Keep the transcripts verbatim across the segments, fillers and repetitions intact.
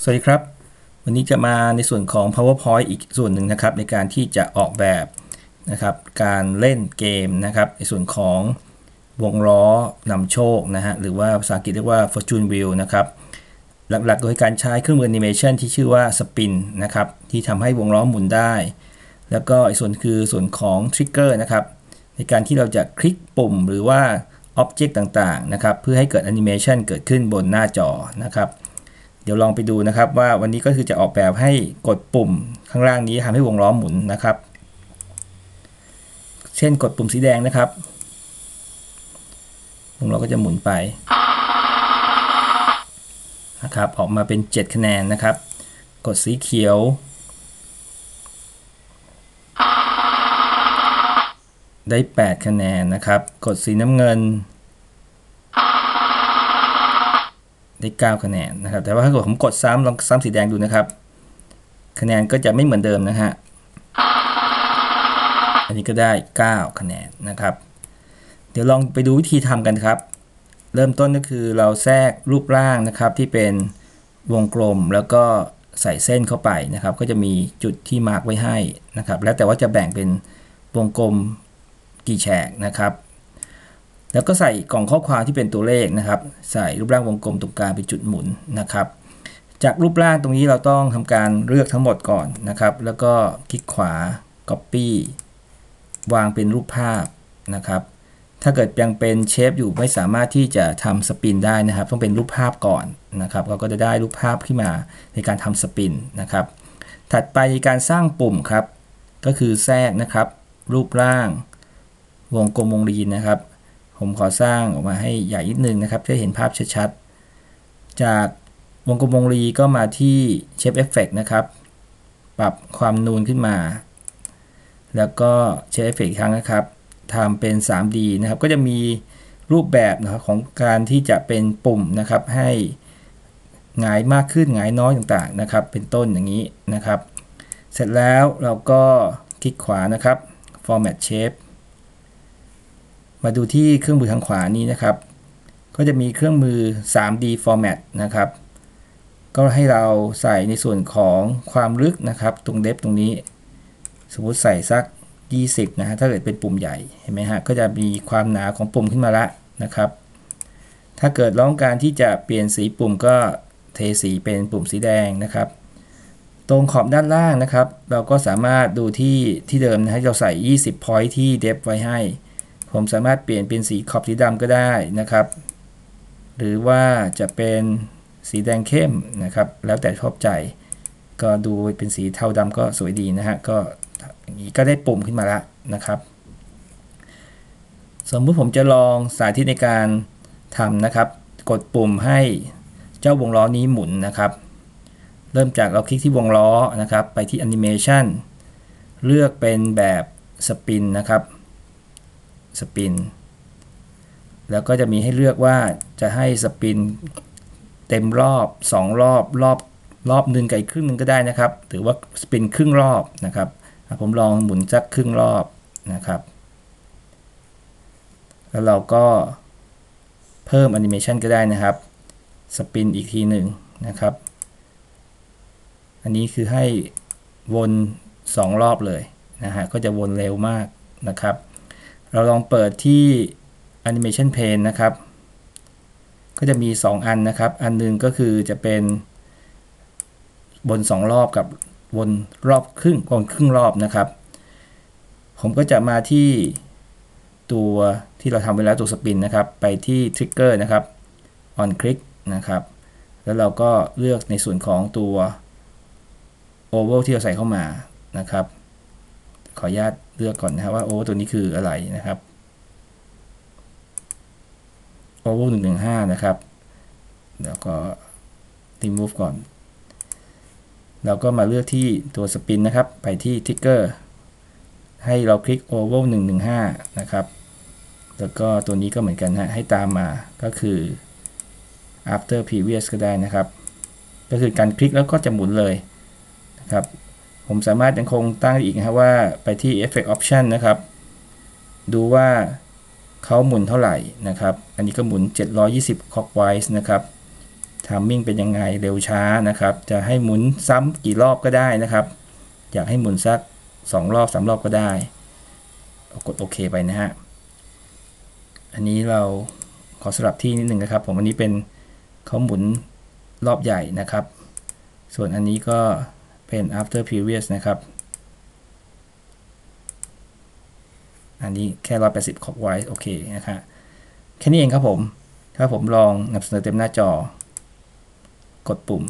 สวัสดีครับวันนี้จะมาในส่วนของ PowerPoint อีกส่วนหนึ่งนะครับในการที่จะออกแบบนะครับการเล่นเกมนะครับในส่วนของวงล้อนำโชคนะฮะหรือว่าภาษาอังกฤษเรียกว่า Fortune Wheel นะครับหลักๆโดยการใช้เครื่องมือแอนิเมชันที่ชื่อว่า Spin นะครับที่ทำให้วงล้อหมุนได้แล้วก็อีกส่วนคือส่วนของ Trigger นะครับในการที่เราจะคลิกปุ่มหรือว่า Object ต่างๆนะครับเพื่อให้เกิดแอนิเมชันเกิดขึ้นบนหน้าจอนะครับเดี๋ยวลองไปดูนะครับว่าวันนี้ก็คือจะออกแบบให้กดปุ่มข้างล่างนี้ทำให้วงล้อหมุนนะครับเช่นกดปุ่มสีแดงนะครับวงล้อก็จะหมุนไปนะครับออกมาเป็นเจ็ดคะแนนนะครับกดสีเขียวได้แปดคะแนนนะครับกดสีน้ำเงินได้เก้าคะแนนนะครับแต่ว่าถ้าเกิดผมกดซ้ำลองซ้ำสีแดงดูนะครับคะแนนก็จะไม่เหมือนเดิมนะฮะอันนี้ก็ได้เก้าคะแนนนะครับเดี๋ยวลองไปดูวิธีทำกันครับเริ่มต้นก็คือเราแทรกรูปร่างนะครับที่เป็นวงกลมแล้วก็ใส่เส้นเข้าไปนะครับก็จะมีจุดที่มาร์กไว้ให้นะครับแล้วแต่ว่าจะแบ่งเป็นวงกลมกี่แฉกนะครับแล้วก็ใส่กล่องข้อความที่เป็นตัวเลขนะครับใส่รูปร่างวงกลมตรงกลางเป็นจุดหมุนนะครับจากรูปร่างตรงนี้เราต้องทำการเลือกทั้งหมดก่อนนะครับแล้วก็คลิกขวา Copy วางเป็นรูปภาพนะครับถ้าเกิดยังเป็นเชฟอยู่ไม่สามารถที่จะทำสปินได้นะครับต้องเป็นรูปภาพก่อนนะครับเราก็จะได้รูปภาพขึ้นมาในการทำสปินนะครับถัดไปการสร้างปุ่มครับก็คือแทรกนะครับรูปร่างวงกลมวงรีนะครับผมขอสร้างออกมาให้ใหญ่นิดนึงนะครับจะเห็นภาพชัดๆจากวงกลมวงรีก็มาที่ Shape Effect นะครับปรับความนูนขึ้นมาแล้วก็ Shape Effect อีกครั้งนะครับทำเป็น ทรีดี นะครับก็จะมีรูปแบบนะครับของการที่จะเป็นปุ่มนะครับให้หงายมากขึ้นหงายน้อยต่างๆนะครับเป็นต้นอย่างนี้นะครับเสร็จแล้วเราก็คลิกขวานะครับ Format Shape มาดูที่เครื่องมือทางขวานี้นะครับก็จะมีเครื่องมือ ทรีดี Format นะครับก็ให้เราใส่ในส่วนของความลึกนะครับตรงเดฟตรงนี้สมมุติใส่สักยี่สิบนะฮะถ้าเกิดเป็นปุ่มใหญ่เห็นไหมฮะก็จะมีความหนาของปุ่มขึ้นมาละนะครับถ้าเกิดเราต้องการที่จะเปลี่ยนสีปุ่มก็เทสีเป็นปุ่มสีแดงนะครับตรงขอบด้านล่างนะครับเราก็สามารถดูที่ที่เดิมนะฮะเราใส่ยี่สิบ point ที่ depth ไว้ให้ผมสามารถเปลี่ยนเป็นสีขอบสีดำก็ได้นะครับหรือว่าจะเป็นสีแดงเข้มนะครับแล้วแต่ชอบใจก็ดูเป็นสีเทาดำก็สวยดีนะฮะก็อย่างนี้ก็ได้ปุ่มขึ้นมาแล้วนะครับสมมติผมจะลองสาธิตในการทำนะครับกดปุ่มให้เจ้าวงล้อนี้หมุนนะครับเริ่มจากเราคลิกที่วงล้อนะครับไปที่ Animation เลือกเป็นแบบสปินนะครับสปินแล้วก็จะมีให้เลือกว่าจะให้สปินเต็มรอบสองรอบรอบรอบหนึ่งกับอีกครึ่งหนึ่งก็ได้นะครับหรือว่าสปินครึ่งรอบนะครับผมลองหมุนสักครึ่งรอบนะครับแล้วเราก็เพิ่มแอนิเมชันก็ได้นะครับสปินอีกทีหนึ่งนะครับอันนี้คือให้วนสองรอบเลยนะฮะก็จะวนเร็วมากนะครับเราลองเปิดที่ Animation Pane นะครับก็จะมีสองอันนะครับอันนึงก็คือจะเป็นวนสองรอบกับวนรอบครึ่งวนครึ่งรอบนะครับผมก็จะมาที่ตัวที่เราทำไว้แล้วตัวสปินนะครับไปที่ Trigger นะครับ on click นะครับแล้วเราก็เลือกในส่วนของตัว oval ที่เราใส่เข้ามานะครับขออนุญาตเลือกก่อนนะครับว่า oval ตัวนี้คืออะไรนะครับ oval หนึ่งหนึ่งห้านะครับแล้วก็ remove ก่อนเราก็มาเลือกที่ตัวสปินนะครับไปที่ Trigger ให้เราคลิก oval หนึ่งหนึ่งห้านะครับแล้วก็ตัวนี้ก็เหมือนกันฮะให้ตามมาก็คือ after previous ก็ได้นะครับก็คือการคลิกแล้วก็จะหมุนเลยนะครับผมสามารถยังคงตั้งอีกนะครับว่าไปที่ effect option นะครับดูว่าเขาหมุนเท่าไหร่นะครับอันนี้ก็หมุนเจ็ดร้อยยี่สิบ clockwise นะครับทามมิ่งเป็นยังไงเร็วช้านะครับจะให้หมุนซ้ำกี่รอบก็ได้นะครับอยากให้หมุนสักสองรอบสามรอบก็ได้กดโอเคไปนะฮะอันนี้เราขอสลับที่นิดนึงนะครับผมอันนี้เป็นเขาหมุนรอบใหญ่นะครับส่วนอันนี้ก็เป็น after previous นะครับอันนี้แค่หนึ่งร้อยแปดสิบคอกไว้โอเคนะครับแค่นี้เองครับผมถ้าผมลองนำเสนอเต็มหน้าจอกดปุ่ม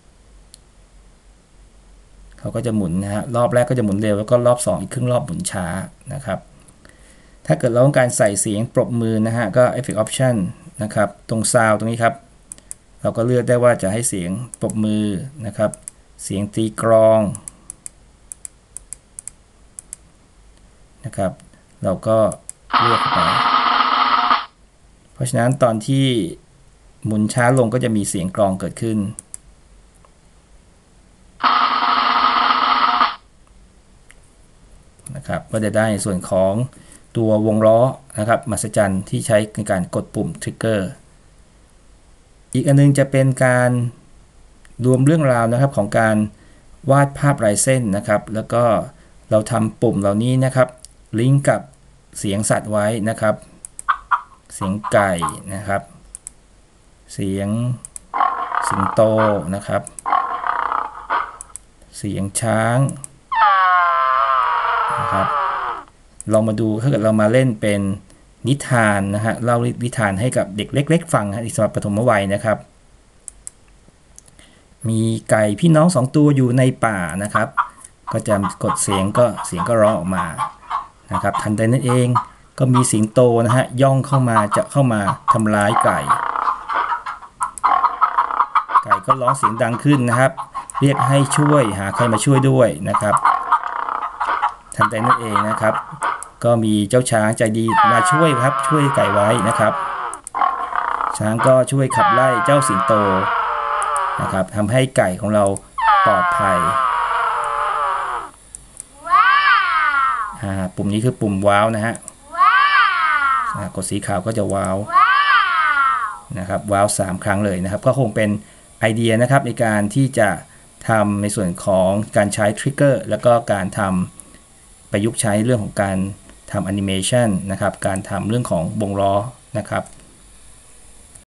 เขาก็จะหมุนนะฮะรอบแรกก็จะหมุนเร็วแล้วก็รอบสองอีกครึ่งรอบหมุนช้านะครับถ้าเกิดเราต้องการใส่เสียงปรบมือนะฮะก็ Effect Option นะครับตรง Sound ตรงนี้ครับเราก็เลือกได้ว่าจะให้เสียงปรบมือนะครับเสียงตีกลองนะครับเราก็เลือกไปเพราะฉะนั้นตอนที่หมุนช้าลงก็จะมีเสียงกลองเกิดขึ้นนะครับก็จะได้ในส่วนของตัววงล้อนะครับมหัศจรรย์ที่ใช้ในการกดปุ่มทริกเกอร์อีกอันนึงจะเป็นการรวมเรื่องราวนะครับของการวาดภาพลายเส้นนะครับแล้วก็เราทำปุ่มเหล่านี้นะครับลิงก์กับเสียงสัตว์ไว้นะครับเสียงไก่นะครับเสียงสิงโตนะครับเสียงช้างนะครับลองมาดูถ้าเกิดเรามาเล่นเป็นนิทานนะฮะเล่านิทานให้กับเด็กเล็กๆฟังสำหรับปฐมวัยนะครับมีไก่พี่น้องสองตัวอยู่ในป่านะครับก็จะกดเสียงก็เสียงก็ร้องออกมานะครับทันใดนั้นเองก็มีสิงโตนะฮะย่องเข้ามาจะเข้ามาทำร้ายไก่ไก่ก็ร้องเสียงดังขึ้นนะครับเรียกให้ช่วยหาใครมาช่วยด้วยนะครับทันใดนั้นเองนะครับก็มีเจ้าช้างใจดีมาช่วยครับช่วยไก่ไว้นะครับช้างก็ช่วยขับไล่เจ้าสิงโตนะครับทำให้ไก่ของเราปลอดภัยปุ่มนี้คือปุ่มว้าวนะฮะกดสีขาวก็จะว้าวนะครับว้าวสามครั้งเลยนะครับก็คงเป็นไอเดียนะครับในการที่จะทำในส่วนของการใช้ทริกเกอร์แล้วก็การทำประยุกต์ใช้เรื่องของการทำแอนิเมชันนะครับการทำเรื่องของวงล้อนะครับ